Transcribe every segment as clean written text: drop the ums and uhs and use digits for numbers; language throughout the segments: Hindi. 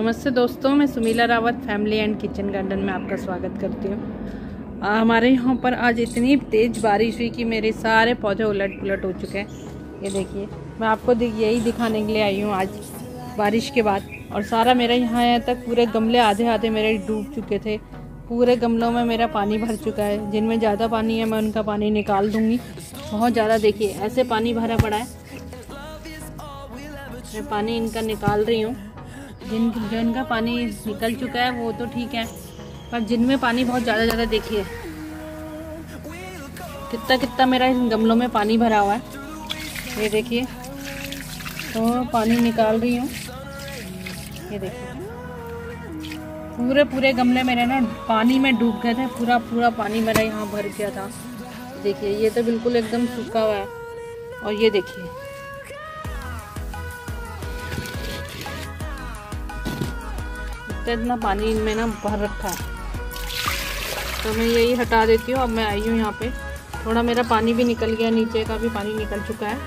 नमस्ते दोस्तों, मैं Sumila Rawat family and kitchen garden में आपका स्वागत करती हूँ। हमारे यहाँ पर आज इतनी तेज़ बारिश हुई कि मेरे सारे पौधे उलट पुलट हो चुके हैं। ये देखिए, मैं आपको यही दिखाने के लिए आई हूँ आज बारिश के बाद। और सारा मेरा यहाँ तक पूरे गमले आधे आधे मेरे डूब चुके थे। पूरे गमलों में मेरा पानी भर चुका है। जिनमें ज़्यादा पानी है मैं उनका पानी निकाल दूँगी। बहुत ज़्यादा देखिए ऐसे पानी भरा पड़ा है, मैं पानी इनका निकाल रही हूँ। जिनका पानी निकल चुका है वो तो ठीक है, पर जिनमें पानी बहुत ज़्यादा देखिए कितना मेरा इन गमलों में पानी भरा हुआ है। ये देखिए, तो पानी निकाल रही हूँ। ये देखिए पूरे गमले मेरे ना पानी में डूब गए थे। पूरा पानी मेरा यहाँ भर गया था। देखिए ये तो बिल्कुल एकदम सूखा हुआ है। और ये देखिए इतना पानी इनमें ना भर रखा है, तो मैं यही हटा देती हूँ। अब मैं आई हूँ यहाँ पे, थोड़ा मेरा पानी भी निकल गया, नीचे का भी पानी निकल चुका है।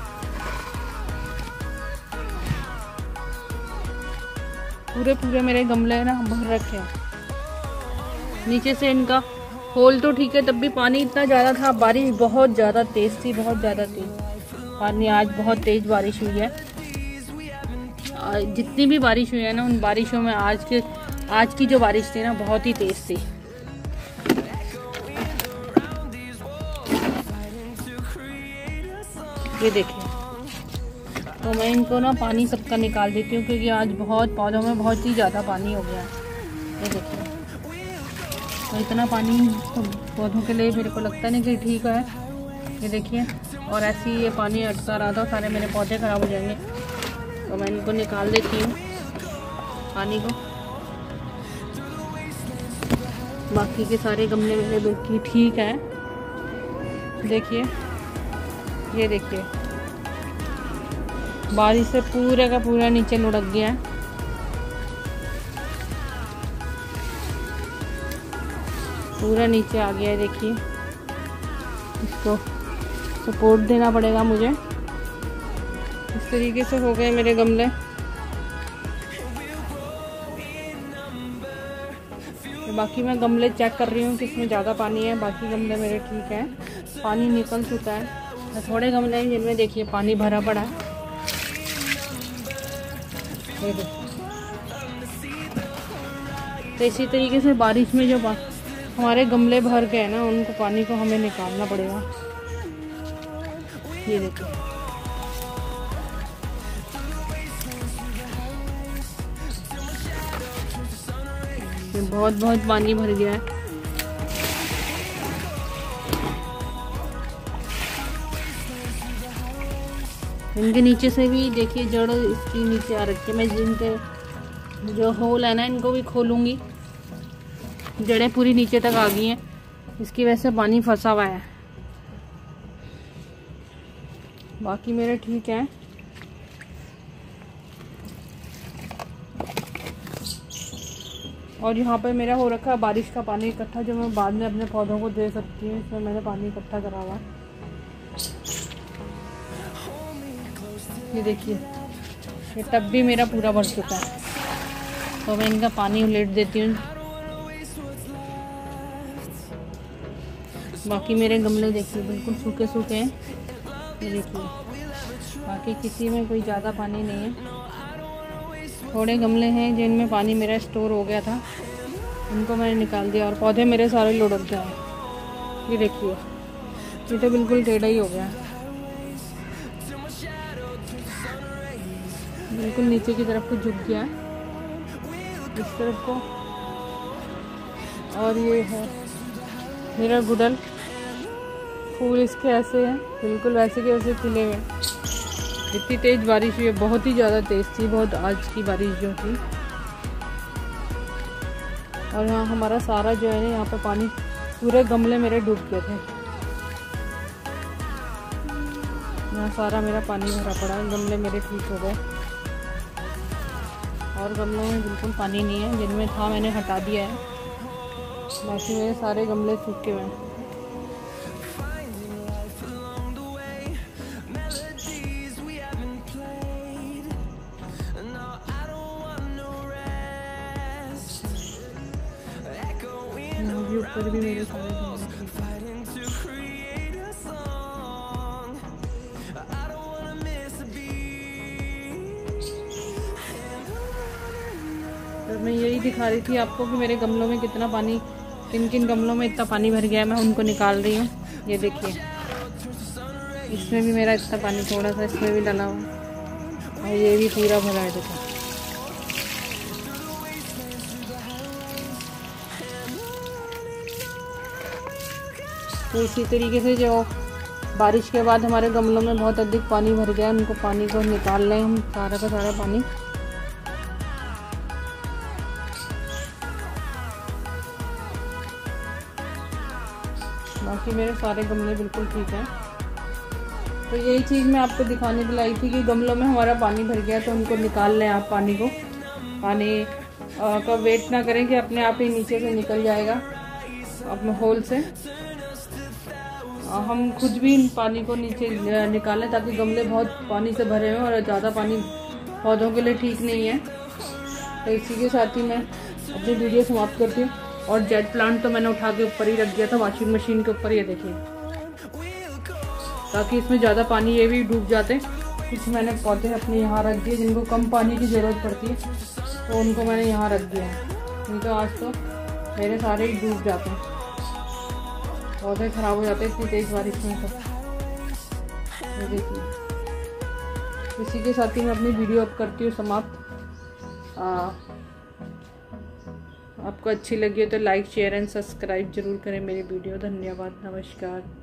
पूरे मेरे गमले ना भर रखे हैं। नीचे से इनका होल तो ठीक है, तब भी पानी इतना ज़्यादा था। बारिश बहुत ज़्यादा तेज़ थी, बहुत ज़्यादा तेज़ पानी। आज बहुत तेज़ बारिश हुई है। जितनी भी बारिश हुई है ना, उन बारिशों में आज की जो बारिश थी ना बहुत ही तेज़ थी। ये देखिए, तो मैं इनको ना पानी सबका निकाल देती हूँ, क्योंकि आज बहुत पौधों में बहुत ही ज़्यादा पानी हो गया है। ये देखिए, तो इतना पानी तो पौधों के लिए मेरे को लगता नहीं कि ठीक है। ये देखिए, और ऐसे ही ये पानी अटका रहा था, सारे मेरे पौधे ख़राब हो जाएंगे। तो मैं इनको निकाल देती हूँ पानी को। बाकी के सारे गमले मेरे बिल्कुल ठीक है। देखिए, ये देखिए बारिश से पूरे का पूरा नीचे लुढ़क गया है। पूरा नीचे आ गया है। देखिए, इसको सपोर्ट देना पड़ेगा मुझे। इस तरीके से हो गए मेरे गमले। तो बाकी मैं गमले चेक कर रही हूँ कि इसमें ज़्यादा पानी है। बाकी गमले मेरे ठीक है, पानी निकल चुका है। थोड़े गमले हैं जिनमें देखिए पानी भरा पड़ा है। ये देखिए, तो इसी तरीके से बारिश में जो हमारे गमले भर गए ना, उनको पानी को हमें निकालना पड़ेगा। ये देखिए, बहुत पानी भर गया है। इनके नीचे से भी देखिए जड़ इसकी नीचे आ रखी है। मैं जिनके जो होल है ना, इनको भी खोलूंगी। जड़ें पूरी नीचे तक आ गई हैं, इसकी वजह से पानी फंसा हुआ है। बाकी मेरे ठीक है। और यहाँ पर मेरा हो रखा है बारिश का पानी इकट्ठा, जो मैं बाद में अपने पौधों को दे सकती हूँ। इसमें मैंने पानी इकट्ठा करा हुआ है। ये देखिए, ये टब भी मेरा पूरा भर चुका है, तो मैं इनका पानी उलेट देती हूँ। बाकी मेरे गमले देखिए बिल्कुल सूखे हैं। ये देखिए, बाकी किसी में कोई ज़्यादा पानी नहीं है। थोड़े गमले हैं जिनमें पानी मेरा स्टोर हो गया था, उनको मैंने निकाल दिया। और पौधे मेरे सारे लुढ़क गए हैं। ये देखिए, ये तो बिल्कुल टेढ़ा ही हो गया, बिल्कुल नीचे की तरफ को झुक गया है, इस तरफ को। और ये है मेरा गुड़हल, फूल इसके ऐसे हैं, बिल्कुल वैसे के वैसे खिले हुए। इतनी तेज़ बारिश हुई है, बहुत ही ज़्यादा तेज़ थी, बहुत आज की बारिश जो थी। और यहाँ हमारा सारा जो है ना, यहाँ पे पानी पूरे गमले मेरे डूब गए थे। यहाँ सारा मेरा पानी भरा पड़ा है। गमले मेरे ठीक हो गए, और गमलों में बिल्कुल पानी नहीं है। जिनमें था मैंने हटा दिया है। बाकी मेरे सारे गमले सूखे हुए हैं। ऊपर भी मेरे सारे गमले। तो मैं यही दिखा रही थी आपको कि मेरे गमलों में कितना पानी, किन किन गमलों में इतना पानी भर गया है, मैं उनको निकाल रही हूँ। ये देखिए, इसमें भी मेरा इतना पानी, थोड़ा सा इसमें भी डाला हुआ, और ये भी पूरा भरा है देखो। तो इसी तरीके से जो बारिश के बाद हमारे गमलों में बहुत अधिक पानी भर गया, उनको पानी को निकाल लें हम, सारा का सारा पानी। बाकी मेरे सारे गमले बिल्कुल ठीक हैं। तो यही चीज़ मैं आपको दिखाने के लिए आई थी कि गमलों में हमारा पानी भर गया, तो उनको निकाल लें आप पानी को। पानी का वेट ना करें कि अपने आप ही नीचे से निकल जाएगा अपने होल से। हम खुद भी पानी को नीचे निकालें, ताकि गमले बहुत पानी से भरे हुए और ज़्यादा पानी पौधों के लिए ठीक नहीं है। तो इसी के साथ ही मैं अपनी वीडियो समाप्त करती हूँ। और जेट प्लांट तो मैंने उठा के ऊपर ही रख दिया था, वॉशिंग मशीन के ऊपर, ये देखिए, ताकि इसमें ज़्यादा पानी ये भी डूब जाते। कुछ मैंने पौधे अपने यहाँ रख दिए जिनको कम पानी की ज़रूरत पड़ती है, तो उनको मैंने यहाँ रख दिया है। नहीं तो आज तो मेरे सारे ही डूब जाते हैं, पौधे खराब हो जाते हैं इतनी तेज़ बारिश में। तो देखिए, इसी के साथ ही मैं अपनी वीडियो अब करती हूँ समाप्त। आपको अच्छी लगी हो तो लाइक, शेयर एंड सब्सक्राइब जरूर करें मेरी वीडियो। धन्यवाद, नमस्कार।